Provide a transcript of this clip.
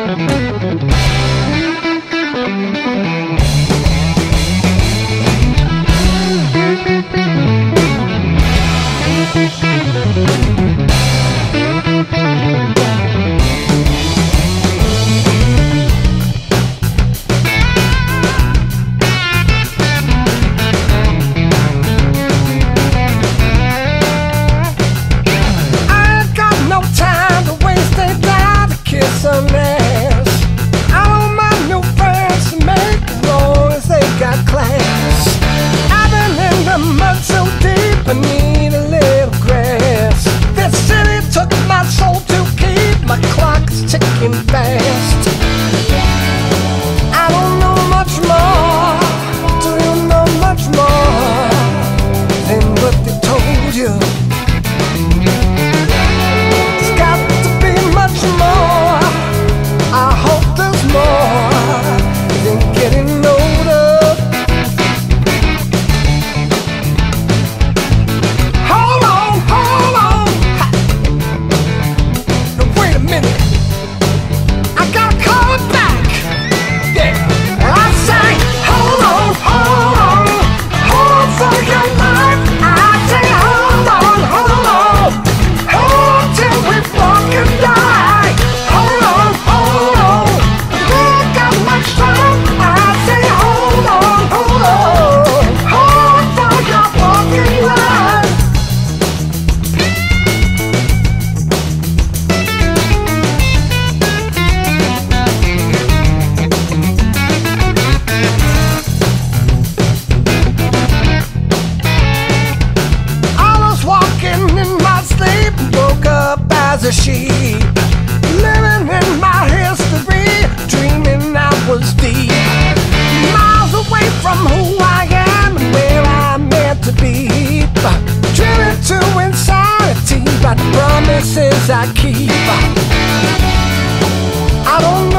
I need a little grass. This city took my soul to keep. My clock's ticking fast. I don't know much more. Do you know much more than what they told you? There's got to be much more. I hope there's more than getting older. As a sheep, living in my history, dreaming I was deep, miles away from who I am and where I'm meant to be, driven to insanity by the promises I keep. I don't